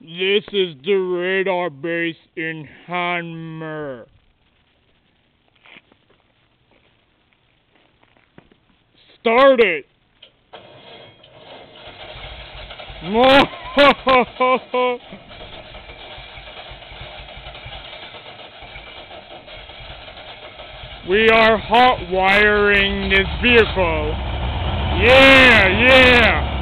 This is the radar base in Hanmer. Start it! We are hot wiring this vehicle. Yeah, yeah!